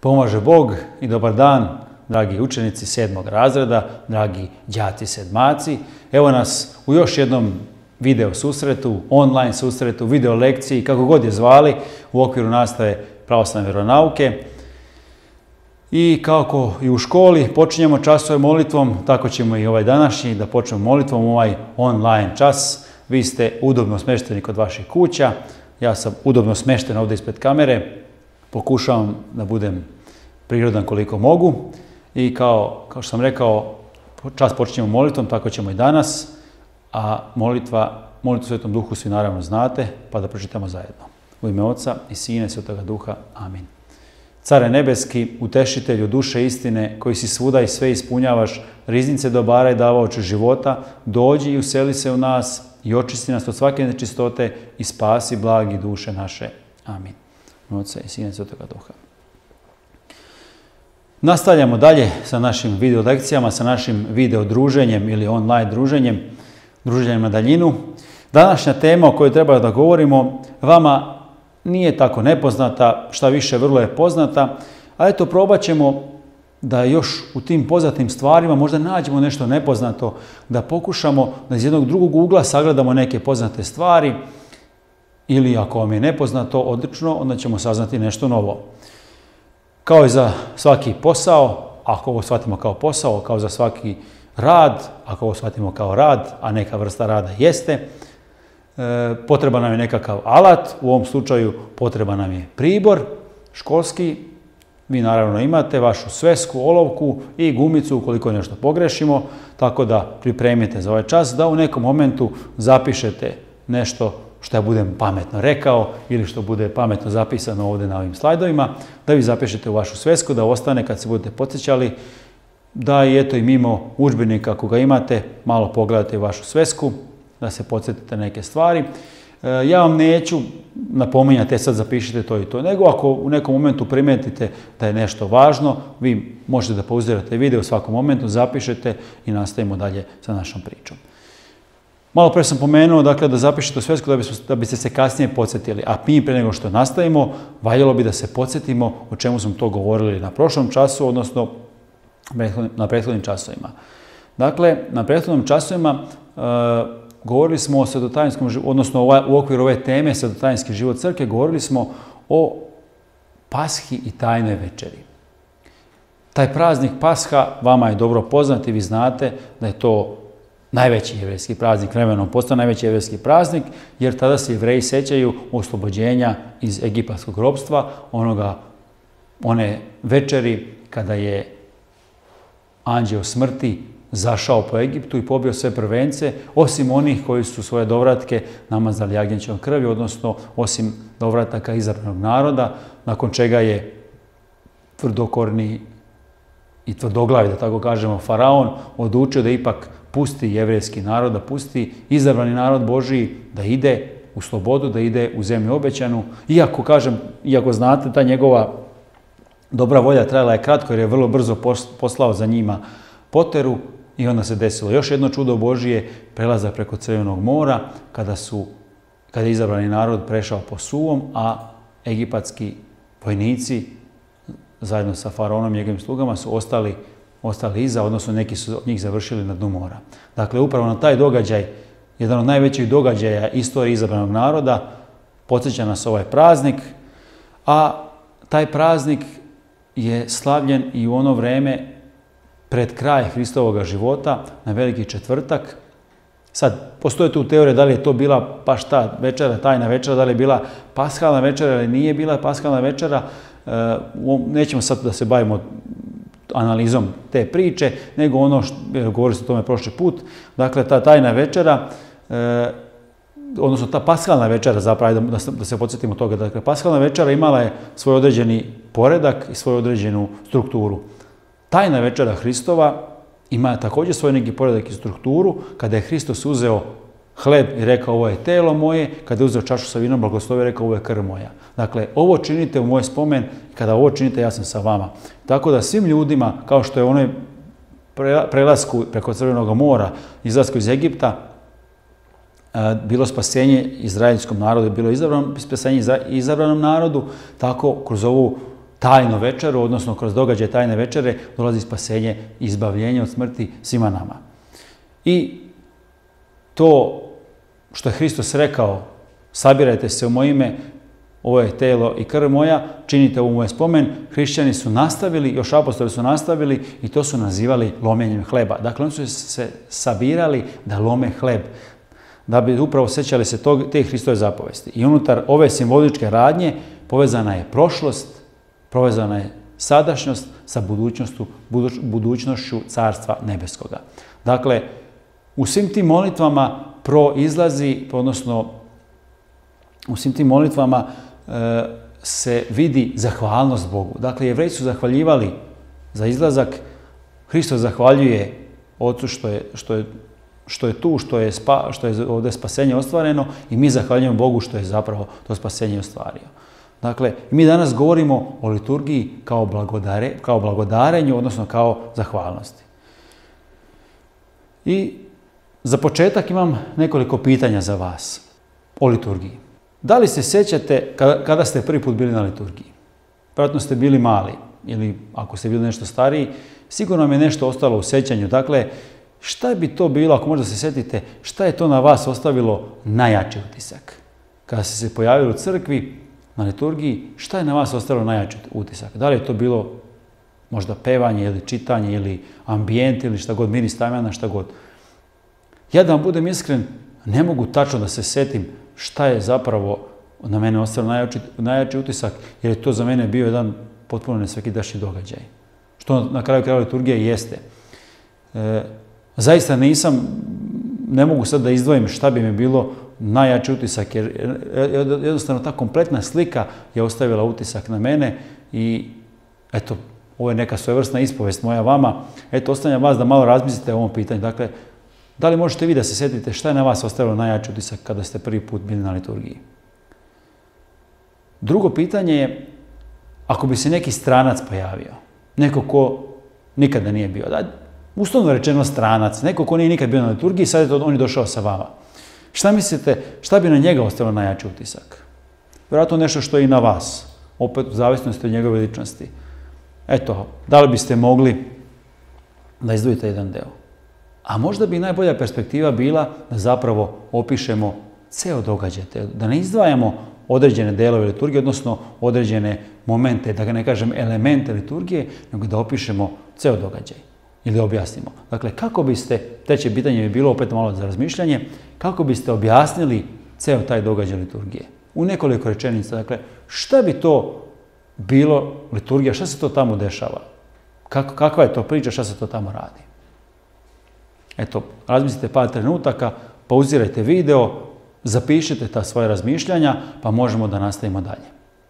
Pomaže Bog i dobar dan, dragi učenici 7. razreda, dragi đaci sedmaci. Evo nas u još jednom video susretu, online susretu, video lekciji, kako god je zvali, u okviru nastave pravoslavne vjeronauke. I kako i u školi počinjemo časove molitvom, tako ćemo i ovaj današnji da počnemo molitvom u ovaj online čas. Vi ste udobno smješteni kod vaših kuća, ja sam udobno smješten ovdje ispred kamere, pokušavam da budem prirodan koliko mogu i kao što sam rekao, čas počinjemo molitvom, tako ćemo i danas, a molitvu Svetom Duhu svi naravno znate, pa da pročitamo zajedno. U ime Oca i Sina i Svetoga Duha. Amin. Care nebeski, utešitelju duše istine, koji si svuda i sve ispunjavaš, riznice dobara i davaoče života, dođi i useli se u nas i očisti nas od svake nečistote i spasi blagi duše naše. Amin. U ime Oca i Sina i Svetoga Duha. Nastavljamo dalje sa našim video lekcijama, sa našim video druženjem ili online druženjem na daljinu. Današnja tema o kojoj treba da govorimo vama nije tako nepoznata, šta više vrlo je poznata, a eto probat ćemo da još u tim poznatim stvarima možda nađemo nešto nepoznato, da pokušamo da iz jednog drugog ugla sagledamo neke poznate stvari ili ako vam je nepoznato, odlično, onda ćemo saznati nešto novo. Kao i za svaki posao, ako ovo shvatimo kao posao, kao za svaki rad, ako ovo shvatimo kao rad, a neka vrsta rada jeste, potreban nam je nekakav alat, u ovom slučaju potreban nam je pribor školski. Vi naravno imate vašu svesku, olovku i gumicu ukoliko nešto pogrešimo, tako da pripremite za ovaj čas da u nekom momentu zapišete nešto što ja budem pametno rekao ili što bude pametno zapisano ovdje na ovim slajdovima, da vi zapišete u vašu svesku, da ostane kad se budete podsjećali, da i eto i mimo udžbenika ako ga imate, malo pogledate u vašu svesku, da se podsjetite neke stvari. Ja vam neću napominjati, sad zapišite to i to, nego ako u nekom momentu primetite da je nešto važno, vi možete da pauzirate video u svakom momentu, zapišete i nastavimo dalje sa našom pričom. Malo pre sam pomenuo dakle, da zapišete u svesku da biste se kasnije podsjetili, a mi pre nego što nastavimo, valjalo bi da se podsjetimo o čemu smo to govorili na prošlom času, odnosno na prethodnim časovima. Dakle, na prethodnim časovima govorili smo o svetotajinskom životu, odnosno u okviru ove teme svetotajinski život crkve, govorili smo o Pashi i tajnoj večeri. Taj praznik Pasha vama je dobro poznat i vi znate da je to najveći jevrejski praznik, vremenom postao najveći jevrejski praznik, jer tada se Jevreji sećaju oslobođenja iz egipatskog ropstva, one večeri kada je anđeo smrti zašao po Egiptu i pobio sve prvence, osim onih koji su svoje dovratke namazali jagnjećom krvi, odnosno osim dovrataka izabranog naroda, nakon čega je tvrdokorni i tvrdoglavi, da tako kažemo, faraon odlučio da ipak pusti jevrejski narod, da pusti izabrani narod Božiji, da ide u slobodu, da ide u zemlju obećanu. Iako znate, ta njegova dobra volja trajala je kratko jer je vrlo brzo poslao za njima poteru i onda se desilo još jedno čudo Božije, prelazak preko Crvenog mora, kada je izabrani narod prešao po suvom, a egipatski vojnici zajedno sa faraonom i njegovim slugama su ostali iza, odnosno neki su od njih završili na dnu mora. Dakle, upravo na taj događaj, jedan od najvećih događaja istorije izabranog naroda, podsjeća nas ovaj praznik, a taj praznik je slavljen i u ono vreme pred kraj Hristovoga života, na Veliki četvrtak. Sad, postoje tu teorije da li je to bila baš ta večera, tajna večera, da li je bila paskalna večera ili nije bila paskalna večera. Nećemo sad da se bavimo analizom te priče, nego govorili smo o tome prošli put. Dakle, ta tajna večera, odnosno ta paskalna večera, zapravo, da se podsjetimo toga. Dakle, paskalna večera imala je svoj određeni poredak i svoju određenu strukturu. Tajna večera Hristova ima također svoj neki poredak i strukturu. Kada je Hristos uzeo hleb i rekao ovo je telo moje, kada je uzeo čašu sa vinom, blagoslovio i rekao ovo je krv moja. Dakle, ovo činite u moj spomen i kada ovo činite ja sam sa vama. Tako da svim ljudima, kao što je u onoj prelasku preko Crvenog mora, izlasku iz Egipta, bilo spasenje izraelskom narodu, bilo spasenje izabranom narodu, tako kroz ovu tajnu večeru, odnosno kroz događaj tajne večere, dolazi spasenje i izbavljenje od smrti svima nama. I to što je Hristos rekao, sabirajte se u moje ime, ovo je telo i krv moja, činite u moj spomen, hrišćani su nastavili, još apostoli su nastavili i to su nazivali lomljenjem hleba. Dakle, oni su se sabirali da lome hleb, da bi upravo sjećali se te Hristove zapovesti. I unutar ove simboličke radnje povezana je prošlost, povezana je sadašnjost sa budućnošću Carstva nebeskoga. Dakle, u svim tim molitvama proizlazi, odnosno u svim tim molitvama se vidi zahvalnost Bogu. Dakle, Jevreji su zahvaljivali za izlazak, Hristos zahvaljuje Otcu što je tu, što je ovdje spasenje ostvareno i mi zahvaljujemo Bogu što je zapravo to spasenje ostvario. Dakle, mi danas govorimo o liturgiji kao blagodarenju, odnosno kao zahvalnosti. I za početak imam nekoliko pitanja za vas o liturgiji. Da li se sjećate kada ste prvi put bili na liturgiji? Vjerojatno ste bili mali ili ako ste bili nešto stariji, sigurno vam je nešto ostalo u sjećanju. Dakle, šta bi to bilo, ako možda se sjetite, šta je to na vas ostavilo najjači utisak? Kada ste se pojavili u crkvi, na liturgiji, šta je na vas ostavilo najjači utisak? Da li je to bilo možda pevanje ili čitanje ili ambijent ili šta god, miris tamjana, šta god? Ja da vam budem iskren, ne mogu tačno da se sjetim šta je zapravo na mene ostavilo najjači utisak, jer je to za mene bio jedan potpuno nesvakidašnji događaj. Što na kraju krajeva liturgije jeste. Zaista ne mogu sad da izdvojim šta bi mi bilo najjači utisak, jer jednostavno ta kompletna slika je ostavila utisak na mene i eto, ovo je neka svojevrsna ispovest moja vama. Eto, ostavljam vas da malo razmislite o ovom pitanju. Dakle, da li možete vi da se sjetite šta je na vas ostavilo najjači utisak kada ste prvi put bili na liturgiji? Drugo pitanje je, ako bi se neki stranac pojavio, neko ko nikada nije bio, uslovno rečeno stranac, neko ko nije nikad bio na liturgiji, sad on je došao sa vama. Šta mislite, šta bi na njega ostavilo najjači utisak? Vjerojatno nešto što je i na vas, opet u zavisnosti od njegove ličnosti. Eto, da li biste mogli da izdvojite jedan deo? A možda bi najbolja perspektiva bila da zapravo opišemo ceo događaj, da ne izdvajamo određene delove liturgije, odnosno određene momente, da ga ne kažem elemente liturgije, nego da opišemo ceo događaj ili objasnimo. Dakle, kako biste, treće pitanje bi bilo opet malo za razmišljanje, kako biste objasnili ceo taj događaj liturgije? U nekoliko rečenica, dakle, šta bi to bilo liturgija, šta se to tamo dešava? Kakva je to priča, šta se to tamo radi? Eto, razmislite par trenutaka, pauzirajte video, zapišite ta svoja razmišljanja, pa možemo da nastavimo dalje.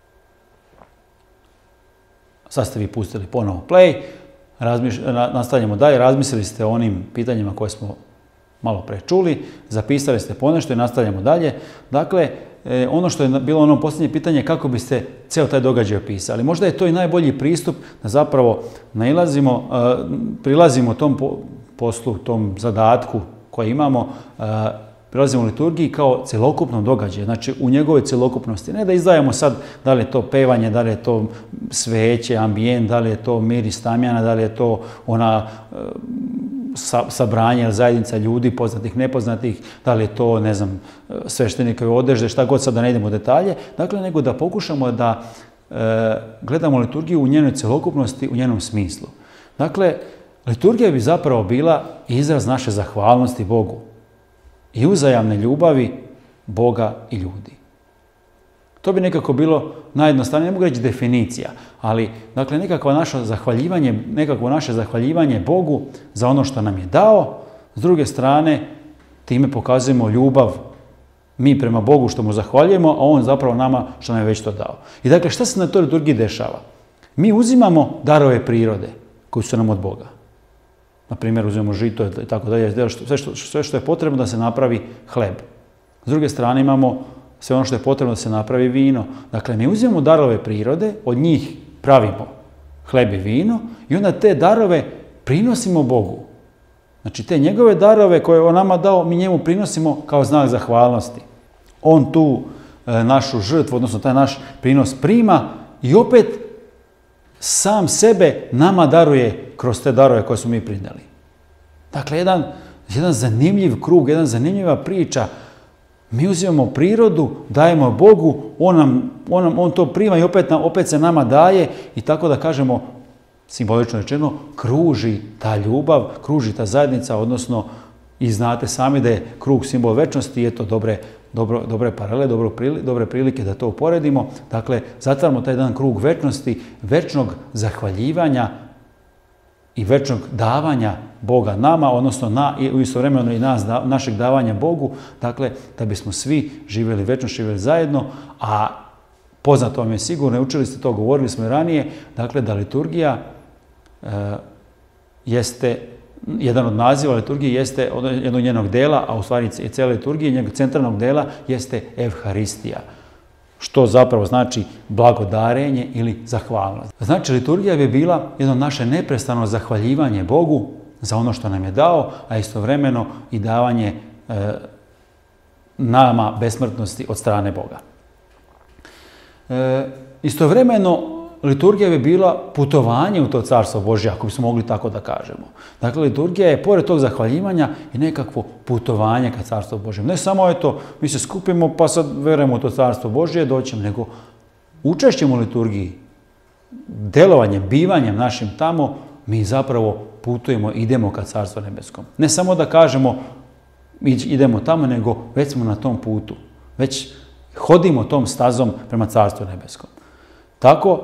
Sad ste vi pustili ponovo play, nastavljamo dalje, razmislili ste o onim pitanjima koje smo malo pre čuli, zapisali ste ponešto i nastavljamo dalje. Dakle, ono što je bilo ono posljednje pitanje, kako biste ceo taj događaj opisali. Možda je to i najbolji pristup da zapravo prilazimo tom poslu, tom zadatku koji imamo, prilazimo u liturgiji kao celokupnom događaju, znači u njegovoj celokupnosti. Ne da izdajemo sad da li je to pevanje, da li je to sveće, ambijent, da li je to miris tamjana, da li je to ona sabranje, zajednica ljudi, poznatih, nepoznatih, da li je to, ne znam, sveštenikove odežde, šta god, sad da ne idemo u detalje. Dakle, nego da pokušamo da gledamo liturgiju u njenoj celokupnosti, u njenom smislu. Dakle, liturgija bi zapravo bila izraz naše zahvalnosti Bogu i uzajamne ljubavi Boga i ljudi. To bi nekako bilo najjednostavnije, ne mogu reći definicija, ali dakle nekakvo naše zahvaljivanje Bogu za ono što nam je dao. S druge strane, time pokazujemo ljubav mi prema Bogu što mu zahvaljujemo, a on zapravo nama što nam je već to dao. I dakle, šta se na toj liturgiji dešava? Mi uzimamo darove prirode koji su nam od Boga. Na primjer, uzimamo žito i tako dalje, sve što je potrebno da se napravi hleb. S druge strane, imamo sve ono što je potrebno da se napravi vino. Dakle, mi uzimamo darove prirode, od njih pravimo hleb i vino i onda te darove prinosimo Bogu. Znači, te njegove darove koje je on nama dao, mi njemu prinosimo kao znak zahvalnosti. On tu našu žrtvu, odnosno taj naš prinos prima i opet sam sebe nama daruje kroz te darove koje smo mi prinijeli. Dakle, jedan zanimljiv krug, jedna zanimljiva priča. Mi uzimamo prirodu, dajemo Bogu, on to prima i opet se nama daje i tako da kažemo, simbolično rečeno, kruži ta ljubav, kruži ta zajednica, odnosno i znate sami da je krug simbol večnosti i eto dobre paralele, dobre prilike da to uporedimo. Dakle, zatvaramo taj jedan krug večnosti, večnog zahvaljivanja i večnog davanja Boga nama, odnosno istovremeno i našeg davanja Bogu, dakle, da bismo svi živjeli večno, živjeli zajedno, a poznato vam je sigurno, učili ste to, govorili smo i ranije, dakle, da liturgija jeste, jedan od naziva liturgije jeste jednog njenog dela, a u stvari i cijele liturgije, njenog centralnog dela jeste Evharistija, što zapravo znači blagodarenje ili zahvalnost. Znači, liturgija bi bila jedno naše neprestano zahvaljivanje Bogu za ono što nam je dao, a istovremeno i davanje nama besmrtnosti od strane Boga. Istovremeno, liturgija bi bila putovanje u to carstvo Božje, ako bismo mogli tako da kažemo. Dakle, liturgija je, pored tog zahvaljivanja, i nekakvo putovanje ka carstvu Božjem. Ne samo, eto, mi se skupimo pa sad verujemo u to carstvo Božje, doćemo, nego učešćem u liturgiji, delovanjem, bivanjem našim tamo, mi zapravo putujemo, idemo ka carstvu nebeskom. Ne samo da kažemo idemo tamo, nego već smo na tom putu. Već hodimo tom stazom prema carstvu nebeskom. Tako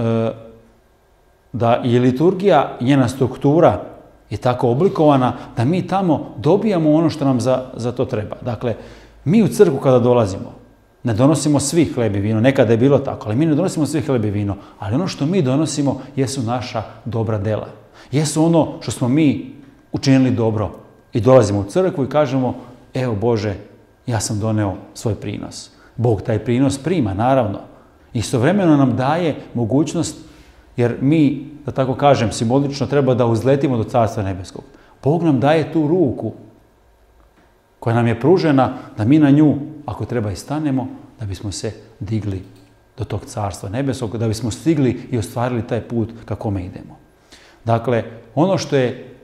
da je liturgija, njena struktura je tako oblikovana da mi tamo dobijamo ono što nam za to treba. Dakle, mi u crkvu kada dolazimo, ne donosimo svi hleb i vino, nekada je bilo tako, ali mi ne donosimo svi hleb i vino, ali ono što mi donosimo jesu naša dobra dela. Jesu ono što smo mi učinili dobro i dolazimo u crkvu i kažemo, evo Bože, ja sam doneo svoj prinos. Bog taj prinos prima, naravno. Istovremeno nam daje mogućnost, jer mi, da tako kažem, simbolično treba da uzletimo do Carstva nebeskog. Bog nam daje tu ruku koja nam je pružena da mi na nju, ako treba, i stanemo, da bismo se digli do tog Carstva nebeskog, da bismo stigli i ostvarili taj put ka kome idemo. Dakle, ono što je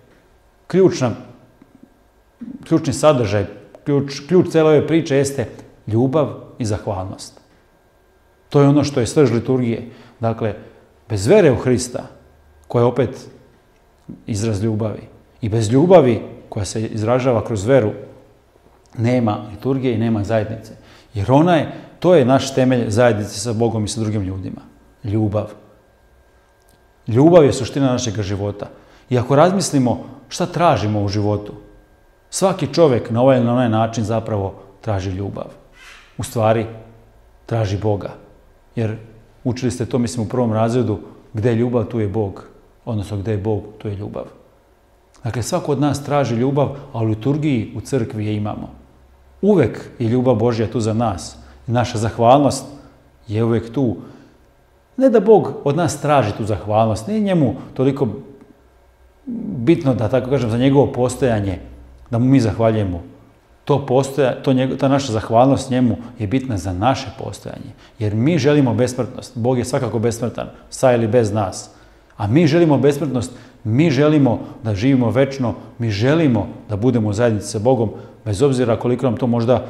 ključni sadržaj, ključ cijele ove priče jeste ljubav i zahvalnost. To je ono što je srž liturgije. Dakle, bez vere u Hrista, koja je opet izraz ljubavi, i bez ljubavi koja se izražava kroz veru, nema liturgije i nema zajednice. Jer to je naš temelj zajednice sa Bogom i sa drugim ljudima. Ljubav. Ljubav je suština našeg života. I ako razmislimo šta tražimo u životu, svaki čovjek na ovaj ili na onaj način zapravo traži ljubav. U stvari, traži Boga. Jer učili ste to, mislim, u prvom razredu, gdje je ljubav, tu je Bog. Odnosno, gdje je Bog, tu je ljubav. Dakle, svako od nas traži ljubav, a u liturgiji, u crkvi je imamo. Uvek je ljubav Božja tu za nas. I naša zahvalnost je uvek tu. Ne da Bog od nas traži tu zahvalnost, nije njemu toliko bitno, da tako kažem, za njegovo postojanje, da mu mi zahvaljujemo. Ta naša zahvalnost njemu je bitna za naše postojanje. Jer mi želimo besmrtnost. Bog je svakako besmrtan, sa ili bez nas. A mi želimo besmrtnost, mi želimo da živimo večno, mi želimo da budemo u zajednici sa Bogom, bez obzira koliko nam to možda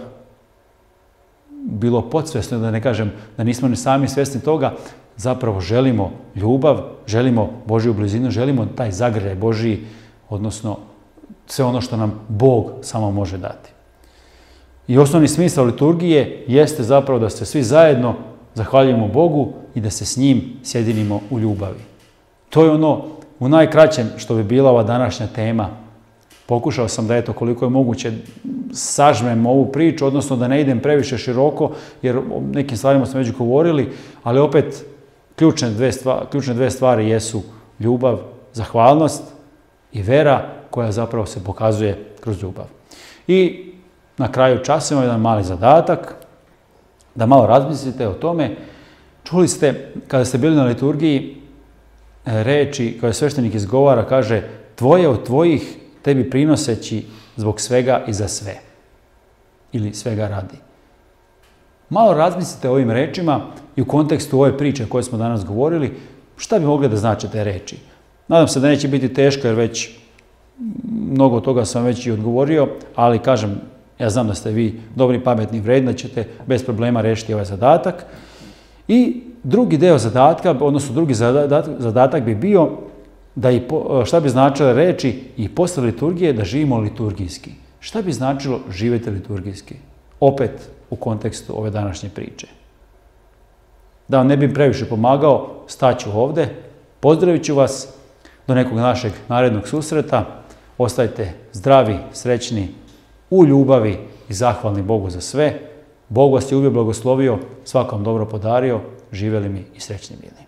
bilo podsvjesno, da ne kažem da nismo ni sami svjesni toga, zapravo želimo ljubav, želimo Božju blizinu, želimo taj zagrljaj Božji, odnosno sve ono što nam Bog samo može dati. I osnovni smisao liturgije jeste zapravo da se svi zajedno zahvaljujemo Bogu i da se s njim sjedinimo u ljubavi. To je ono u najkraćem što bi bila ova današnja tema. Pokušao sam da, eto, koliko je moguće sažmem ovu priču, odnosno da ne idem previše široko, jer o nekim stvarima smo već govorili, ali opet ključne dve stvari jesu ljubav, zahvalnost i vera koja zapravo se pokazuje kroz ljubav. I na kraju časa imamo jedan mali zadatak, da malo razmislite o tome. Čuli ste, kada ste bili na liturgiji, reči koje sveštenik izgovara, kaže: tvoje od tvojih, tebi prinoseći zbog svega i za sve. Ili svega radi. Malo razmislite o ovim rečima i u kontekstu ove priče koje smo danas govorili, Šta bi mogle da znače te reči? Nadam se da neće biti teško jer već mnogo toga sam već i odgovorio, ali kažem, ja znam da ste vi dobri, pametni, vredni, da ćete bez problema riješiti ovaj zadatak. I drugi deo zadatka, odnosno drugi zadatak bi bio da šta bi značile reči i posle liturgije da živimo liturgijski. Šta bi značilo živjeti liturgijski? Opet u kontekstu ove današnje priče. Da vam ne bi previše pomagao, staću ovdje, pozdravit ću vas do nekog našeg narednog susreta. Ostajte zdravi, srećni, u ljubavi i zahvalni Bogu za sve. Bog vas je uvijek blagoslovio, svakom dobro podario, živjeli mi i srećni bili.